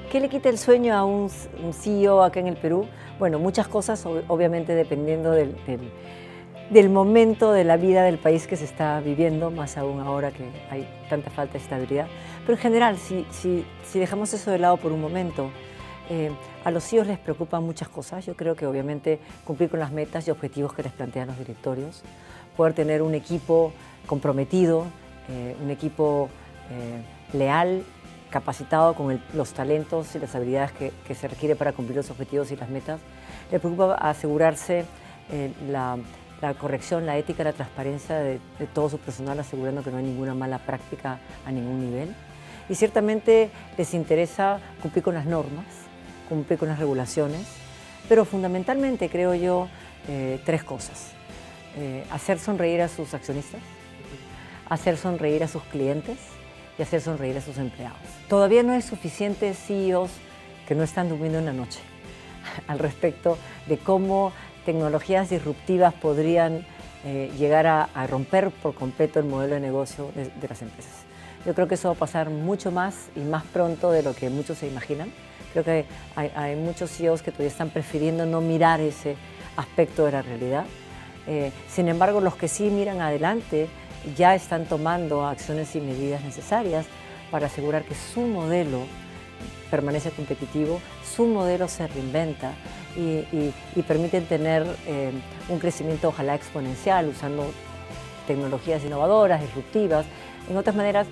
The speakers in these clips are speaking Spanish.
¿Qué le quita el sueño a un CEO acá en el Perú? Bueno, muchas cosas, obviamente dependiendo del momento de la vida del país que se está viviendo, más aún ahora que hay tanta falta de estabilidad. Pero en general, si dejamos eso de lado por un momento, a los CEOs les preocupan muchas cosas. Yo creo que obviamente cumplir con las metas y objetivos que les plantean los directorios, poder tener un equipo comprometido, un equipo leal, capacitado con los talentos y las habilidades que se requiere para cumplir los objetivos y las metas. Le preocupa asegurarse la corrección, la ética, la transparencia de todo su personal, asegurando que no hay ninguna mala práctica a ningún nivel. Y ciertamente les interesa cumplir con las normas, cumplir con las regulaciones, pero fundamentalmente creo yo tres cosas. Hacer sonreír a sus accionistas, hacer sonreír a sus clientes y hacer sonreír a sus empleados. Todavía no hay suficientes CEOs que no están durmiendo en la noche al respecto de cómo tecnologías disruptivas podrían llegar a romper por completo el modelo de negocio de las empresas. Yo creo que eso va a pasar mucho más y más pronto de lo que muchos se imaginan. Creo que hay muchos CEOs que todavía están prefiriendo no mirar ese aspecto de la realidad. Sin embargo, los que sí miran adelante ya están tomando acciones y medidas necesarias para asegurar que su modelo permanece competitivo, su modelo se reinventa y permiten tener un crecimiento ojalá exponencial usando tecnologías innovadoras, disruptivas. En otras maneras,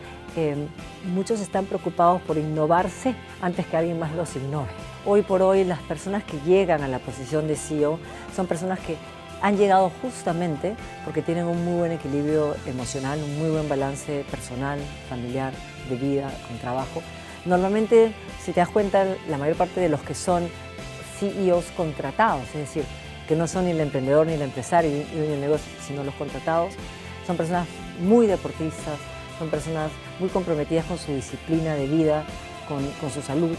muchos están preocupados por innovarse antes que alguien más los innove. Hoy por hoy las personas que llegan a la posición de CEO son personas que han llegado justamente porque tienen un muy buen equilibrio emocional, un muy buen balance personal, familiar, de vida, con trabajo. Normalmente, si te das cuenta, la mayor parte de los que son CEOs contratados, es decir, que no son ni el emprendedor ni el empresario ni el negocio, sino los contratados, son personas muy deportistas, son personas muy comprometidas con su disciplina de vida, con su salud.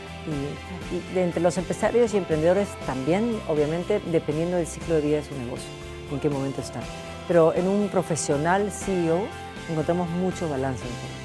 Y de entre los empresarios y emprendedores también, obviamente, dependiendo del ciclo de vida de su negocio, en qué momento están. Pero en un profesional CEO encontramos mucho balance en todo.